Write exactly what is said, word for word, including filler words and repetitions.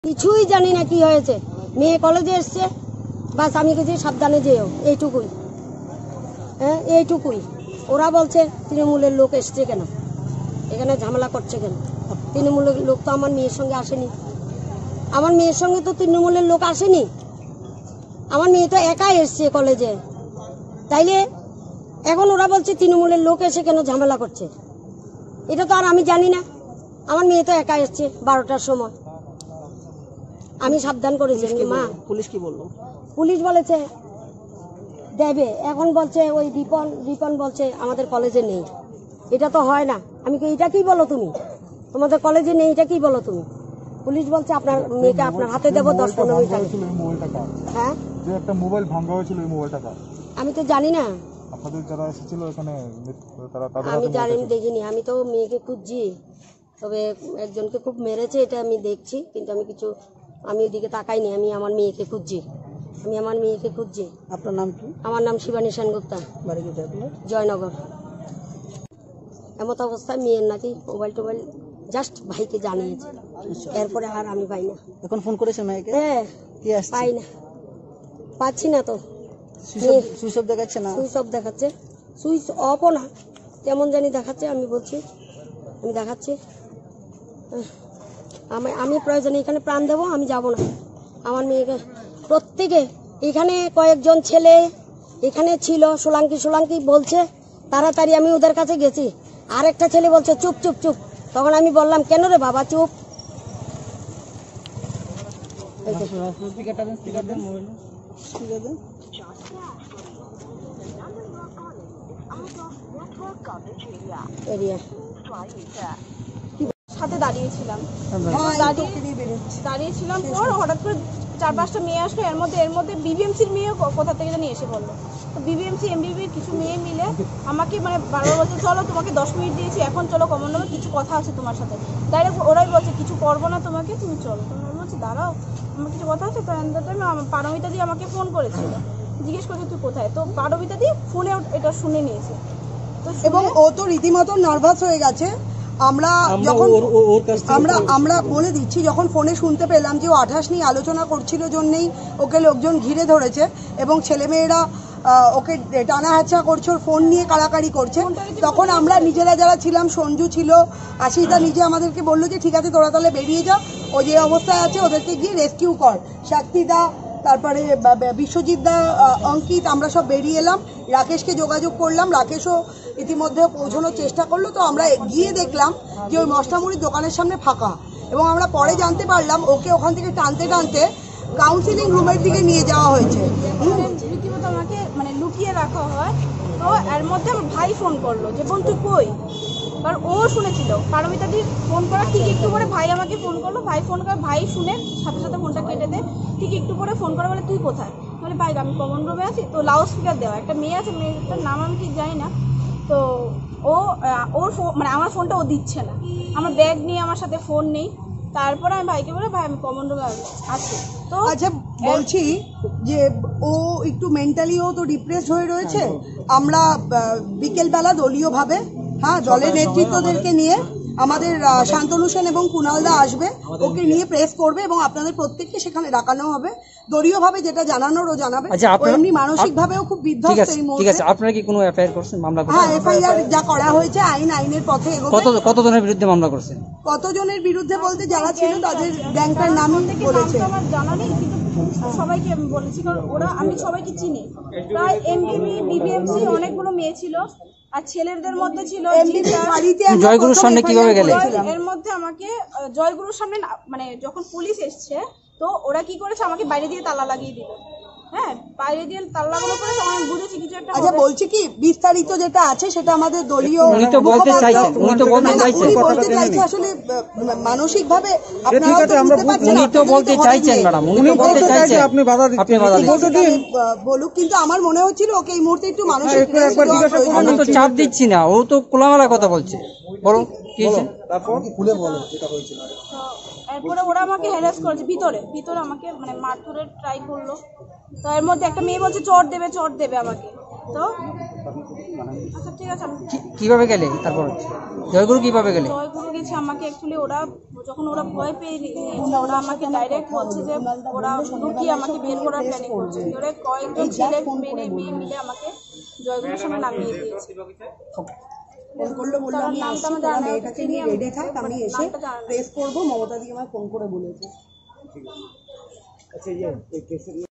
কিছুই জানি না কি হয়েছে। মেয়ে কলেজে এসছে, বাস আমি কিছু সাবধানে যেও, এইটুকুই। হ্যাঁ এইটুকুই। ওরা বলছে তৃণমূলের লোক এসছে কেন, এখানে ঝামেলা করছে কেন। তৃণমূলের লোক তো আমার মেয়ের সঙ্গে আসেনি, আমার মেয়ের সঙ্গে তো তৃণমূলের লোক আসেনি। আমার মেয়ে তো একাই এসছে কলেজে, তাইলে এখন ওরা বলছে তৃণমূলের লোক এসে কেন ঝামেলা করছে। এটা তো আর আমি জানি না। আমার মেয়ে তো একা এসছে বারোটার সময়, আমি সাবধান করেছি। মা পুলিশ কি বললো? পুলিশ বলেছে দেবে, এখন বলছে ওই রিপন রিপন বলছে আমাদের কলেজে নেই। এটা তো হয় না। আমি কি এটা কি বলো তুমি, তোমাদের কলেজে নেই এটা কি বলো তুমি। পুলিশ বলছে আপনার মেয়েকে আপনার হাতে দেবো দশ পনেরো টাকা। হ্যাঁ যে একটা মোবাইল ভাঙা হয়েছিল, ওই মোবাইলটা কার? আমি তো জানি না, আপনাদের যারা এসেছিল এখানে তারা তাদের আমি জানি দেখিনি। আমি তো মেয়েকে খুঁজছি, তবে একজনকে খুব মেরেছে এটা আমি দেখছি, কিন্তু আমি কিছু আমি ওইদিকে তাকাইনি। আমি আমার মেয়েকে খুঁজছি, আমি আমার মেয়েকে খুঁজছি। আপনার নাম কি? আমার নাম শিবানী সেনগুপ্তা, বাড়ি কোথায় আপনার? জয়নগর। এমত অবস্থায় মেয়ের নাকি মোবাইল টোবাইল জাস্ট ভাইকে জানিয়েছে, এরপরে আর আমি পাই না। এখন ফোন করেছে মেয়েকে? হ্যাঁ পাই না, পাচ্ছি না তো। সুইচ অফ দেখাচ্ছে না? সুইচ অফ দেখাচ্ছে, সুইচ অফও না, কেমন জানি দেখাচ্ছে। আমি বলছি আমি দেখাচ্ছি, আমি আমি প্রয়োজনে এখানে প্রাণ দেবো, আমি যাব না। আমার মেয়েকে প্রত্যেকে এখানে কয়েকজন ছেলে এখানে ছিল, সোলাঙ্কি সোলাঙ্কি বলছে, তাড়াতাড়ি আমি ওদের কাছে গেছি। আর একটা ছেলে বলছে চুপ চুপ চুপ, তখন আমি বললাম কেন রে বাবা চুপ। সাথে দাঁড়িয়েছিলাম দাঁড়িয়েছিলাম পর হঠাৎ করে চার পাঁচটা মেয়ে আসলো, এর মধ্যে এর মধ্যে বিবিএমসির মেয়ে কোথা থেকে জানি এসে বললো। তো বিবিএমসি এমবিবির কিছু মেয়ে মিলে আমাকে মানে বারবার বলছে চলো তোমাকে দশ মিনিট দিয়েছি, এখন চলো কমন রুমে কিছু কথা আছে তোমার সাথে। ডাইরেক্ট ওরাই বলছে কিছু করবো না তোমাকে, তুমি চলো। তো আমি বলছি দাঁড়াও আমার কিছু কথা আছে। তো পারমিতা দিয়ে আমাকে ফোন করেছিল, জিজ্ঞেস করছে তুই কোথায়। তো পারমিতা দিয়ে ফোনে এটা শুনে নিয়েছে, এবং ও তো রীতিমতো নার্ভাস হয়ে গেছে। আমরা যখন আমরা আমরা বলে দিচ্ছি, যখন ফোনে শুনতে পেলাম যে ও আঠাশ নিয়ে আলোচনা করছিল জন্যেই ওকে লোকজন ঘিরে ধরেছে এবং ছেলেমেয়েরা ওকে টানা হ্যাচা করছে, ওর ফোন নিয়ে কাড়াকাড়ি করছে, তখন আমরা নিজেরা যারা ছিলাম, সঞ্জু ছিল, আশিদা নিজে আমাদেরকে বললো যে ঠিক আছে তোরা তাহলে বেরিয়ে যা, ও যে অবস্থায় আছে ওদেরকে গিয়ে রেস্কিউ কর। শাক্তিদা, তারপরে বিশ্বজিৎ দা, অঙ্কিত, আমরা সব বেরিয়ে এলাম। রাকেশকে যোগাযোগ করলাম, রাকেশও ইতিমধ্যে পৌঁছানোর চেষ্টা করলো। তো আমরা গিয়ে দেখলাম যে ওই মশলামুড়ির দোকানের সামনে ফাঁকা, এবং আমরা পরে জানতে পারলাম ওকে ওখান থেকে টানতে টানতে কাউন্সিলিং রুমের দিকে নিয়ে যাওয়া হয়েছে। রীতিমতো আমাকে মানে লুকিয়ে রাখা হয়। তো এর মধ্যে আমার ভাই ফোন করলো যে বোন তুই কই, কারণ ও শুনেছিল। পারমিতা দি ফোন করার ঠিক একটু পরে ভাই আমাকে ফোন করলো, ভাই ফোন করে ভাই শুনে সাথে সাথে ফোনটা কেটে দেয়। ঠিক একটু পরে ফোন করে বলে তুই কোথায়, বলে ভাই আমি কমন রুমে আছি। তো লাউড স্পিকার দেওয়া, একটা মেয়ে আছে, মেয়েটার নাম আমি ঠিক জানি না। তো ও ওর মানে আমার ফোনটা ও দিচ্ছে না, আমার ব্যাগ নিয়ে আমার সাথে ফোন নেই। তারপরে আমি ভাইকে বলে ভাই আমি কমন রুমে আছি। তো আচ্ছা বলছি যে ও একটু মেন্টালিও তো ডিপ্রেস হয়ে রয়েছে। আমরা বিকেলবেলা দলীয়ভাবে, হ্যাঁ দলের নেতৃত্বদেরকে নিয়ে আমাদের শান্তনু সেন এবং কুণালদা আসবে, ওকে নিয়ে প্রেস করবে এবং আপনাদের প্রত্যেককে সেখানে ডাকানো হবে। দলীয়ভাবে যেটা জানানোর ও জানাবে। এমনি মানসিক ভাবেও খুব বিধ্বস্ত এই মুহূর্তে। ঠিক আছে, আপনারা কি কোনো এফআইআর করছেন, মামলা করছেন? হ্যাঁ এফআইআর যা করা হয়েছে আইন আইনের পথে এগোবে। কত কতজনের বিরুদ্ধে মামলা করছেন? কতজনের বিরুদ্ধে বলতে যারা ছিল তাদের গ্যাংটার নাম বলেছে। আমার জানা নেই, কিন্তু সবাইকে আমি বলেছি, কারণ ওরা আমি সবাইকে চিনি। প্রায় এমবিবি বিবিএমসি অনেকগুলো মেয়ে ছিল, আর ছেলেদের মধ্যে ছিল জয়গুরুর সামনে কিভাবে গেলে? এর মধ্যে আমাকে জয়গুরুর সামনে মানে যখন পুলিশ এসছে, তো ওরা কি করেছে আমাকে বাইরে দিয়ে তালা লাগিয়ে দিল। হ্যাঁ বাইরে দিয়ে তালা লাগানোর পরে আমি বুঝেছি কিছু একটা। আচ্ছা বলছি কি বিস্তারিত যেটা আছে সেটা আমাদের দলীয় উনি তো বলতে চাইছেন, উনি তো বলতে চাইছেন উনি বলতে চাইছে আসলে মানসিক ভাবে আপনারা বুঝতে পারছেন। উনি তো বলতে চাইছেন ম্যাডাম, উনি তো বলতে চাইছেন আপনি বাধা দিচ্ছেন, আপনি বাধা দিচ্ছেন। বলুক, কিন্তু আমার মনে হচ্ছিল ওকে এই মুহূর্তে একটু মানসিক আমরা তো চাপ দিচ্ছি না, ও তো খোলামেলা কথা বলছে। বলুন কি হয়েছে, তারপর কি খুলে বলো যেটা হয়েছিল। এরপরে ওরা আমাকে হ্যারাস করেছে, ভিতরে ভিতরে আমাকে মানে মারধরের ট্রাই করলো। তো এর মধ্যে একটা মেয়ে বলছে চট দেবে চট দেবে আমাকে। তো আচ্ছা ঠিক আছে, আমি কি- কিভাবে গেলে তারপর জয়গুরু কিভাবে গেলে? জয়গুরু গেছে আমাকে অ্যাকচুয়ালি ওরা যখন ওরা ভয় পেয়ে গিয়েছে ওরা আমাকে ডাইরেক্ট বলছে যে ওরা লুকিয়ে আমাকে বের করার প্ল্যানিং করছে। ওরা কয়েকজন ছেলে মেয়ে মেয়ে মিলে আমাকে জয়গুরুর সামনে নামিয়ে দিয়েছে। ফোন করলো, বললো আমি নামটা আসছি, আমার তোরা জানা নেই, মেয়েটাকে চিনি নিয়ে আমি, রেডি থাক, আমি but এসে নামটা জানা নেই। প্রেস করবো। মমতা দি আমায় ফোন করে বলেছে।